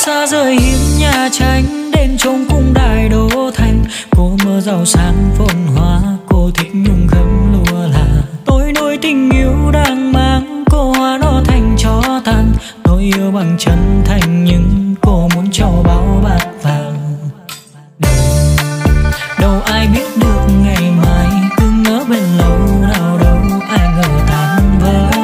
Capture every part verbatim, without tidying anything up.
xa rời hiên nhà tranh, đến trông cung đài đô thành. Cô mơ giàu sang phồn hoa, cô thích nhung khấm lúa là. Tôi nuôi tình yêu đang mang, cô hóa nó thành cho tàn. Tôi yêu bằng chân thành nhưng cô muốn cho bao bát vàng. Đâu ai biết được ngày mai, cứ ngỡ bên lâu nào đâu ai ngờ tan vỡ.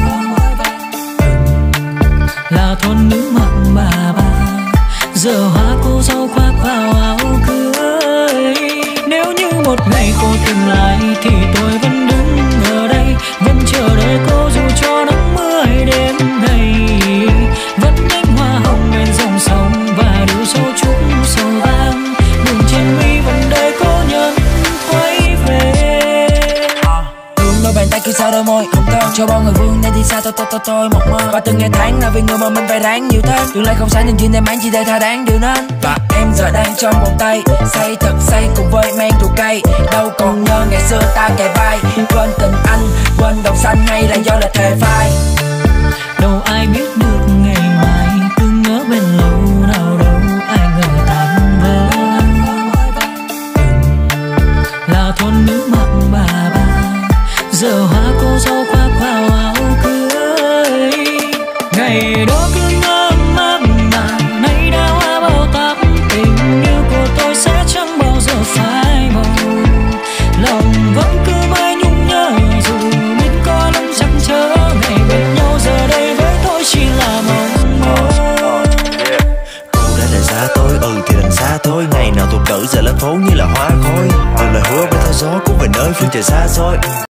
Là thôn nữ mặn bà bà, giờ hoa cô dâu khoác vào áo cưới. Nếu như một ngày cô tìm lại thì tôi vẫn đứng ở đây, vẫn chờ đợi cô dù cho nắng mưa hay đêm gầy. Vẫn cánh hoa hồng bên dòng sông và điệu sâu trúc sầu vang. Đường trên mi vẫn đợi cô nhân quay về. Thương đôi bàn tay kia sao đôi môi không tên cho bao người vương nên đi xa tôi tôi tôi tôi một mơ. Và từng ngày tháng là vì người mà mình phải ráng nhiều thêm. Tương lai không sáng nên duyên em án chỉ để tha đáng điều nên. Và em giờ đang trong vòng tay, say thật say cùng với men rượu cay. Đâu còn nhớ ngày xưa ta kề vai, quên tình anh quên đồng xanh hay là do là thề phai. Đâu ai biết được ngày mai, cứ ngỡ bên lâu nào đâu ai ngờ tan vỡ. Là thôn nữ mặn bà bà, giờ hoa cô dâu khoác vào áo cưới. Ngày đó cứ ngỡ mơ mà nay đã hoa bao táp. Tình yêu của tôi sẽ chẳng bao giờ phai màu. Lòng vẫn cứ mãi nhung nhớ dù biết có lúc chắc chớ. Ngày bên nhau giờ đây với tôi chỉ là mộng mơ. Cô đã rời xa tôi, ừ thì đành xa thôi. Ngày nào tục tử giờ lên phố như là hoa khói. Từng lời hứa với theo gió cũng về nơi phương trời xa xôi.